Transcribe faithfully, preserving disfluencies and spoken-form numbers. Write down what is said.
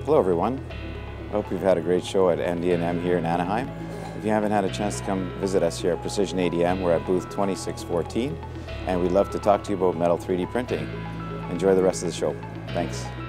Hello everyone. I hope you've had a great show at M D and M here in Anaheim. If you haven't had a chance to come visit us here at Precision A D M, we're at booth twenty-six fourteen, and we'd love to talk to you about metal three D printing. Enjoy the rest of the show. Thanks.